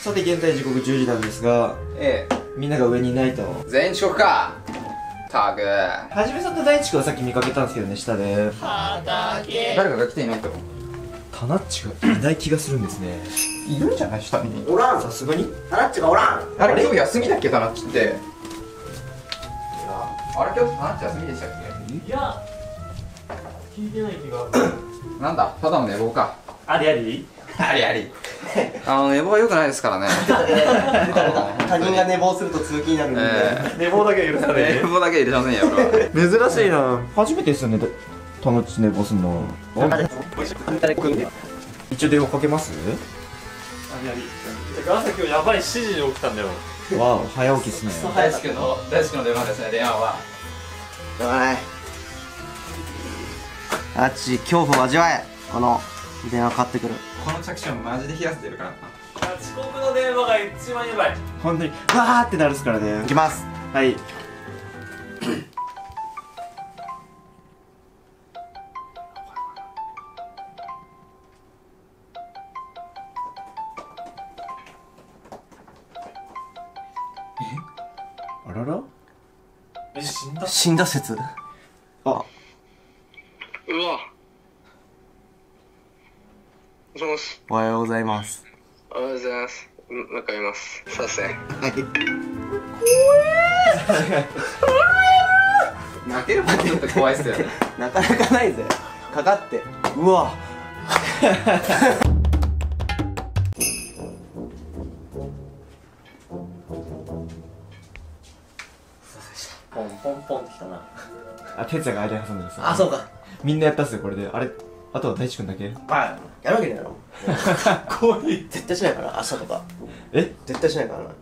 さて現在時刻10時なんですが、みんなが上にいないと。 全員遅刻か。たくはじめさんと大地君はさっき見かけたんですけどね、下で。 誰かが来ていないと。 タナッチがいない気がするんですね。 いるんじゃない？下におらん。 さすがにタナッチがおらん。 あれ今日休みだっけ、タナッチって。あれ今日タナッチ休みでしたっけ？ いや聞いてない気が。 なんだ、ただの寝坊か。 ありありありあり。寝坊は良くないですからね。 他人が寝坊すると通勤になるんで。 寝坊だけ許さない寝坊だけ入れませんよ、俺は。 珍しいな。初めてですよね、タナッチ寝坊すんの。一応電話かけます？ ありあり。朝今日やばい7時に起きたんだよ。 わあ、早起きっすね。 大好きの出番ですね、電話は。 おい。あっち恐怖を味わえ。この電話かかってくる。 この着信マジで冷やせてるからな。 遅刻の電話が一番やばい。 本当にわーってなるっすからね。 行きます。 はい。あらら？ 死んだ。 死んだ説。 あ、 うわ。もしもし。 おはようございます。 おはようございます。向かいます。させ。 はい。 泣けることって怖いっすよね。 なかなかないぜ。かかって。うわ。 ポンポンポンってきたな。 あ、哲也が間に挟んでるんですよ。 あ、そうか。 みんなやったっすよ、これで。あれ、あとは大地君だけ。 はい。やるわけねえだろ。 こういう。 絶対しないから、明日とか。 え？ 絶対しないからな。い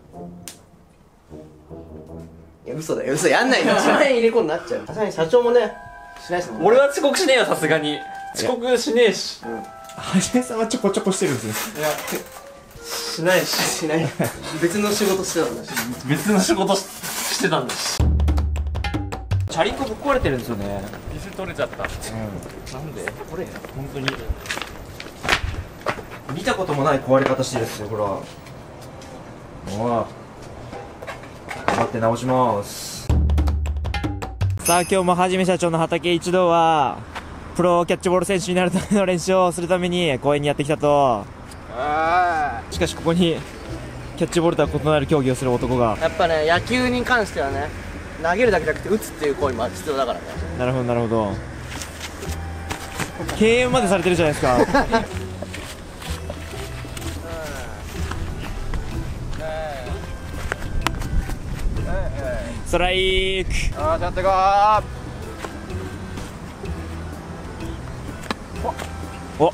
や、嘘だよ。嘘やんないよ。1万円入れ込んになっちゃう。さすがに社長もね、しないっすもんね。 俺は遅刻しねえよ、さすがに。遅刻しねえし。 はじめさんはちょこちょこしてるんですよ。 いや、しないし。 しない。別の仕事してたんだし。 別の仕事してたんだし。 チャリンコぶっ壊れてるんですよね。 水取れちゃった。なんで？ これ、本当に。見たこともない壊れ方してるんですよ、ほら。おい。頑張って直します。さあ、今日もはじめ社長の畑一同は、プロキャッチボール選手になるための練習をするために公園にやってきたと。しかしここに、キャッチボールとは異なる競技をする男が。 やっぱね、野球に関してはね、投げるだけじゃなくて打つっていう行為も必要だからね。 なるほど、なるほど。敬遠までされてるじゃないですか。ストライク。 あー、ちゃんと行こお、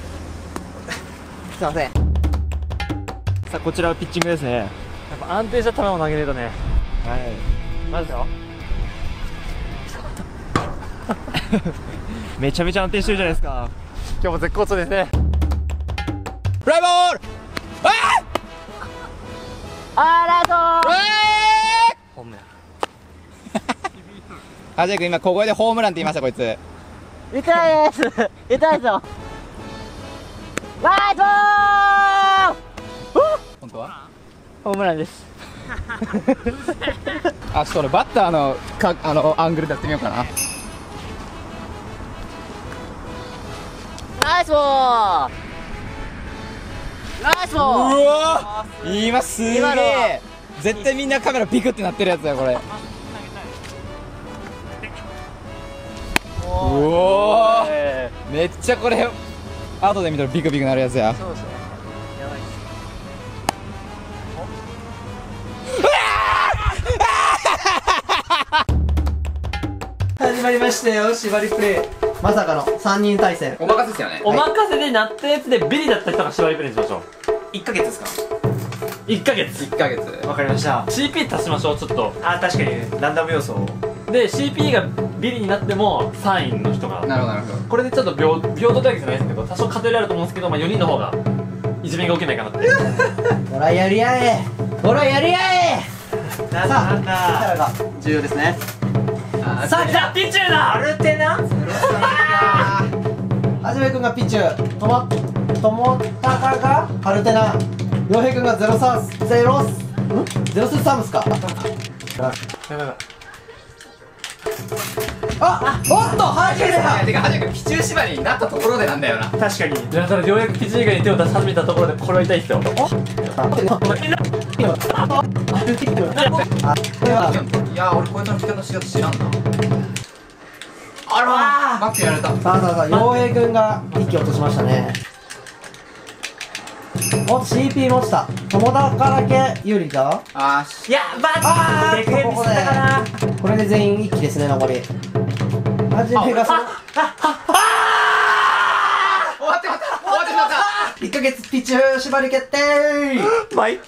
すいません。 さあこちらはピッチングですね。 やっぱ安定した球を投げねえとね。 はい。 マジだよ。 めちゃめちゃ安定してるじゃないですか。 今日も絶好調ですね。 フライボール。 ホームや。 はじめくん今小声でホームランって言いました、こいつ。 痛いです。痛いですよ。ライト本当はホームランです。 あ、ちょっと俺バッターのアングルでやってみようかな。 ナイスボール。ナイスボール。 うわー、今すげ今のはえ。絶対みんなカメラピクってなってるやつだよ、これ。うおー、めっちゃこれ後で見たらビクビクなるやつや。 そうですね。やばいです。始まりましたよ、縛りプレイ。まさかの3人対戦。 お任せですよね。 お任せでなったやつでビリだった人が縛りプレイにしましょう。 1ヶ月ですか 1ヶ月。 1ヶ月。 わかりました。 CP 足しましょう、ちょっと。 あ、確かにランダム要素を。 で CP がビリになっても3位の人がなるほどなるほど。 これでちょっと平等ってわけじゃないですけど多少偏りあると思うんですけど、まあ、4人の方がいじめが受けないかなって。 ほらやり合え。ほらやり合え。 なんだなんだ。 力が重要ですね。 さあ来た、ピッチューだ。 アルテナ。 はじめくんがピッチュー、ともたかがハルテナ。 洋平くんがゼロスサムスか。おっとはじめた。 てかはじめピチュー縛りになったところでなんだよな。 確かに。 いや、それようやくピチ以外に手を出し始めたところでこれは痛いっすよ。 いや俺こういう飛び方し方知らんな。あらバックやられた。 さあ洋平くんが息を落としましたね。お CP 落ちた。友田からけ有利だ。 あーしいや、デクヘミスだから。 これで全員一気ですね。残りはじめが終わってまった 1ヶ月ピチュー縛り決定。 まあ、いっか。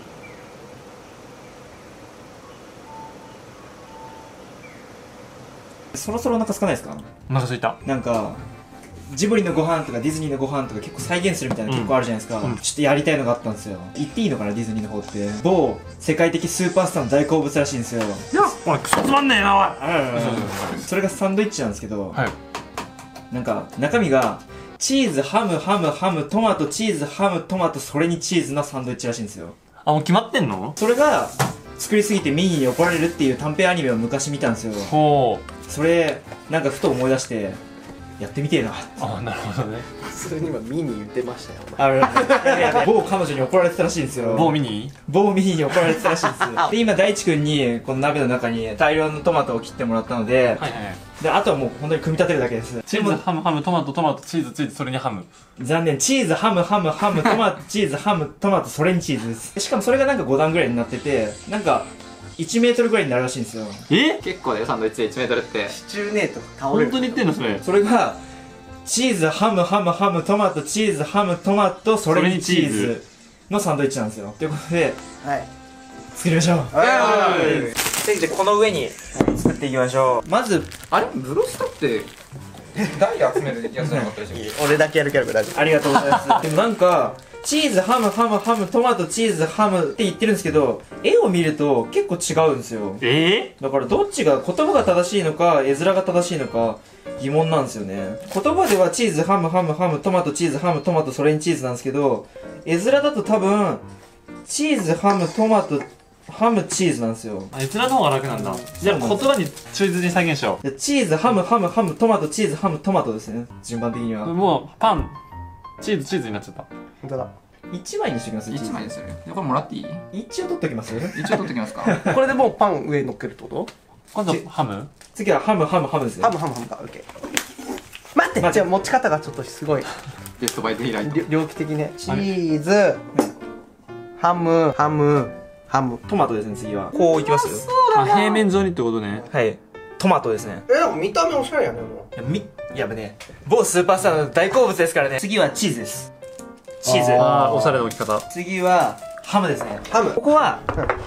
そろそろお腹空かないですか？ お腹すいた。 なんかジブリのご飯とかディズニーのご飯とか結構再現するみたいな結構あるじゃないですか、ちょっとやりたいのがあったんですよ。言っていいのかな、ディズニーの方って。某世界的スーパースターの大好物らしいんですよ。 いや、おい、クソつまんねえな、おい。 それがサンドイッチなんですけど、 はい。 なんか中身がチーズハムハムハムトマトチーズハムトマトそれにチーズのサンドイッチらしいんですよ。 あ、もう決まってんの？ それが作りすぎてミニに怒られるっていう短編アニメを昔見たんですよ。 ほう。 それなんかふと思い出してやってみてえな。 あ、なるほどね。 普通に今ミニ言ってましたよ。 某彼女に怒られてたらしいんですよ。 某ミニに怒られてたらしいんですよ。で今大地君にこの鍋の中に大量のトマトを切ってもらったので、 はいはい。 であとはもう本当に組み立てるだけです。 チーズ、ハム、ハム、トマト、トマト、チーズ、チーズ、それにハム。 残念、チーズハムハムハムトマトチーズハムトマトそれにチーズです。しかもそれがなんか5段ぐらいになってて、なんか1メートルぐらいになるらしいんですよ。 え？ 結構だよサンドイッチで1メートルって。 シチューネート倒れる。 本当に言ってんのそれ？ それがチーズハムハムハムトマトチーズハムトマトそれにチーズのサンドイッチなんですよ。ということではい作りましょう。でこの上に作っていきましょう。まずあれブロスタって台集めるやつじゃなかったでしょ。 俺だけやるから大丈ありがとうございます。でもなんかチーズハムハムハムトマトチーズハムって言ってるんですけど、絵を見ると結構違うんですよ。だからどっちが言葉が正しいのか絵面が正しいのか疑問なんですよね。言葉ではチーズハムハムハムトマトチーズハムトマトそれにチーズなんですけど、絵面だと多分チーズハムトマトハムチーズなんですよ。 あ、閲覧の方が楽なんだ。じゃあ言葉に忠実に再現しよチーズハムハムハムトマトチーズハムトマトですね、順番的には。 う。もうパン、チーズ、チーズになっちゃった。 本当だ。 1枚にしておきます。 1枚ですよね。これもらっていい？ 一応取っておきます。 一応取ってきますか。 これでもうパン上に乗っけるってこと？ 今度ハム？ 次はハムハムハムですね。 ハムか、オッケー。待って、じゃあ持ち方がちょっとすごいゲストバイデイライト。 猟奇的ね。チーズ、ハム、 トマトですね、次は。こういきますよ。 あ、平面上にってことね。 はい。トマトですね。 でも見た目おしゃれやね。もうやっぱね、某スーパースターの大好物ですからね。次はチーズです。チーズ。 あー、おしゃれな置き方。 次はハムですね。 ハムここは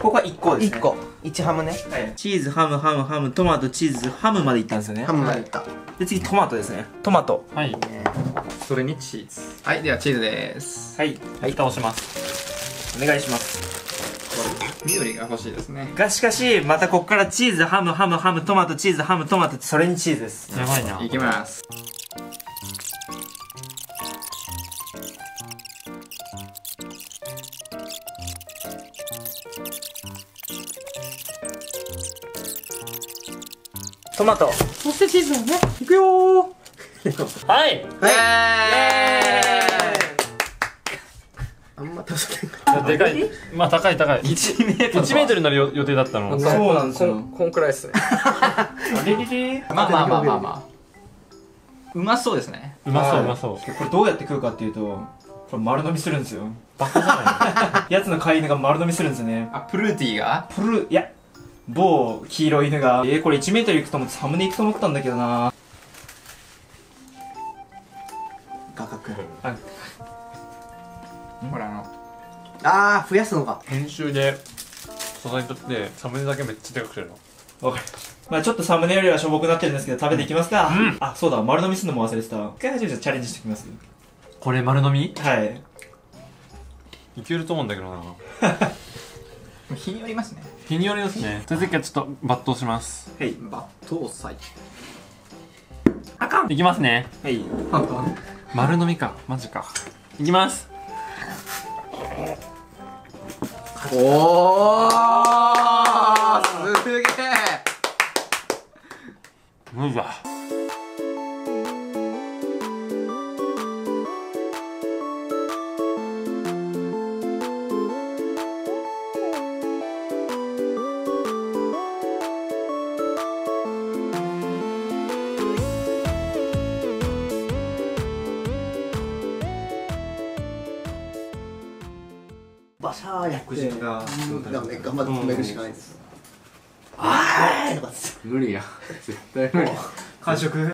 1個ですね。 1個1ハムね。 はい。チーズ、ハム、トマト、チーズ、ハムまでいったんですよね。 ハムまでいった。 で、次トマトですね。トマト。 はい。 それにチーズ。はい、ではチーズです。 はい。 蓋をします。 お願いします。 緑が欲しいですね。 がしかし、またここからチーズ、ハム、トマト、チーズ、ハム、トマト、それにチーズです。 やばいな。 いきます。 トマト。 そしてチーズをね、いくよー。はい。 あんま助けんかでかい。まあ高い。1メートルになる予定だったの。 そうなんですよ。 こんくらいですね。まあ。うまそうですね。 うまそう。 これどうやって食うかっていうと、これ丸飲みするんですよ。 バカじゃないやつの飼い犬が丸飲みするんですよね。 あ、プルーティーがいや、某黄色い犬が、これ1メートルいくと思ってサムネいくと思ったんだけどな。 画角。 ほらあー、増やすのか。 編集で素材にとってサムネだけめっちゃでかくしてるの。 わかる。まあちょっとサムネよりはしょぼくなってるんですけど、食べていきますか。あ、そうだ、丸飲みするのも忘れてた。一回初めてチャレンジしてきます。 これ丸飲みはい。 いけると思うんだけどな。 日によりますね。 日によりですね。じゃあ次はちょっと抜刀します。 はい。 抜刀祭。 いきますね。 はい。 丸飲みか。マジか。いきます。 おーすげえ。 うわ。 バシャーやって人が頑張って止めるしかないです。あーいとかっつって無理や絶対無理。 完食